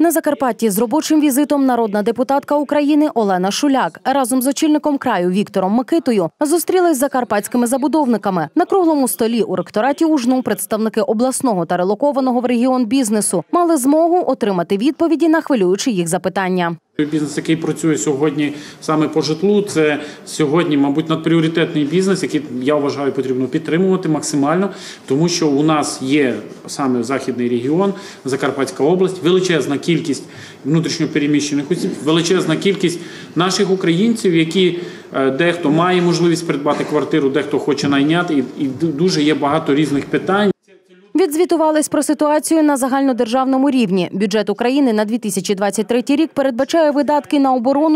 На Закарпатті з робочим візитом народна депутатка України Олена Шуляк разом з очільником краю Віктором Микитою зустрілись з закарпатськими забудовниками. На круглому столі у ректораті УЖНУ представники обласного та релокованого в регіон бізнесу мали змогу отримати відповіді на хвилюючі їх запитання. Бізнес, який працює сьогодні саме по житлу, це сьогодні, мабуть, надпріоритетний бізнес, який, я вважаю, потрібно підтримувати максимально, тому що у нас є саме Західний регіон, Закарпатська область, величезна кількість внутрішньопереміщених осіб, величезна кількість наших українців, які дехто має можливість придбати квартиру, дехто хоче найняти, і дуже є багато різних питань. Відзвітувались про ситуацію на загальнодержавному рівні. Бюджет України на 2023 рік передбачає видатки на оборону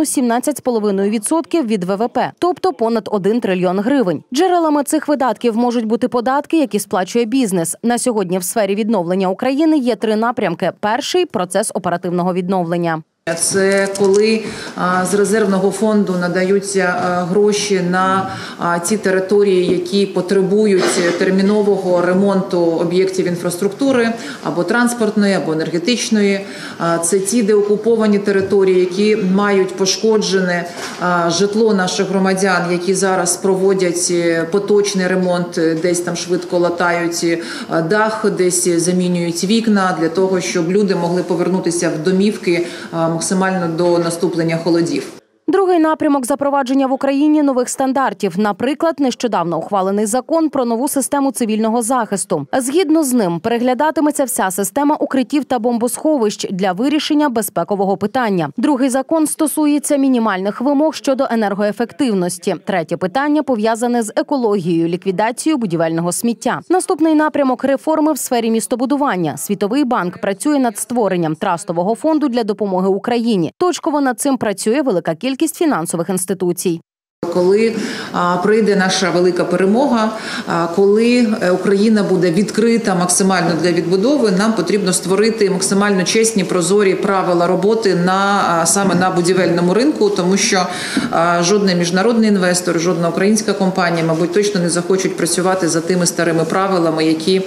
17,5% від ВВП, тобто понад 1 трильйон гривень. Джерелами цих видатків можуть бути податки, які сплачує бізнес. На сьогодні в сфері відновлення України є 3 напрямки. Перший – процес оперативного відновлення. Це коли з резервного фонду надаються гроші на ті території, які потребують термінового ремонту об'єктів інфраструктури або транспортної, або енергетичної. Це ті деокуповані території, які мають пошкоджене житло наших громадян, які зараз проводять поточний ремонт, десь там швидко латають дах, десь замінюють вікна для того, щоб люди могли повернутися в домівки максимально до наступлення холодів. Другий напрямок – запровадження в Україні нових стандартів. Наприклад, нещодавно ухвалений закон про нову систему цивільного захисту. Згідно з ним, переглядатиметься вся система укриттів та бомбосховищ для вирішення безпекового питання. Другий закон стосується мінімальних вимог щодо енергоефективності. Третє питання пов'язане з екологією, ліквідацією будівельного сміття. Наступний напрямок – реформи в сфері містобудування. Світовий банк працює над створенням трастового фонду для допомоги Україні. Точково над цим працює велика кількість фінансових інституцій. Коли прийде наша велика перемога, коли Україна буде відкрита максимально для відбудови, нам потрібно створити максимально чесні, прозорі правила роботи саме на будівельному ринку, тому що жодний міжнародний інвестор, жодна українська компанія, мабуть, точно не захочуть працювати за тими старими правилами,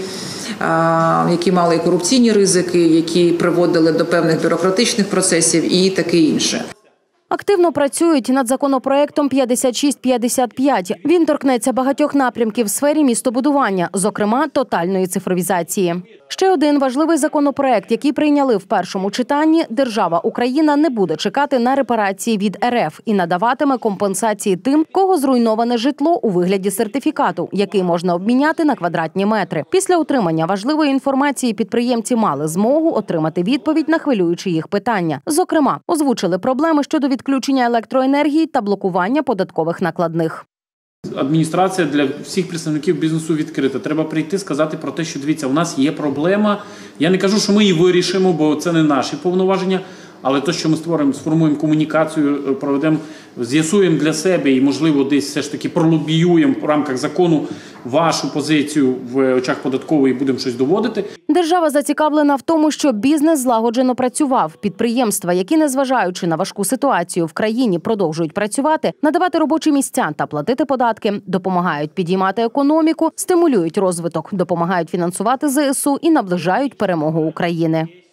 які мали корупційні ризики, які приводили до певних бюрократичних процесів і таке інше. Активно працюють над законопроектом 5655. Він торкнеться багатьох напрямків в сфері містобудування, зокрема тотальної цифровізації. Ще один важливий законопроект, який прийняли в першому читанні – держава Україна не буде чекати на репарації від РФ і надаватиме компенсації тим, кого зруйноване житло у вигляді сертифікату, який можна обміняти на квадратні метри. Після отримання важливої інформації підприємці мали змогу отримати відповідь на хвилюючі їх питання. Зокрема, озвучили проблеми щодо відключення електроенергії та блокування податкових накладних. Адміністрація для всіх представників бізнесу відкрита. Треба прийти, сказати про те, що, дивіться, у нас є проблема. Я не кажу, що ми її вирішимо, бо це не наші повноваження, але те, що ми сформуємо комунікацію, проведемо, з'ясуємо для себе і, можливо, десь все ж таки пролобіюємо в рамках закону вашу позицію в очах податкової і будемо щось доводити. Держава зацікавлена в тому, щоб бізнес злагоджено працював. Підприємства, які, незважаючи на важку ситуацію в країні, продовжують працювати, надавати робочі місця та платити податки, допомагають підіймати економіку, стимулюють розвиток, допомагають фінансувати ЗСУ і наближають перемогу України.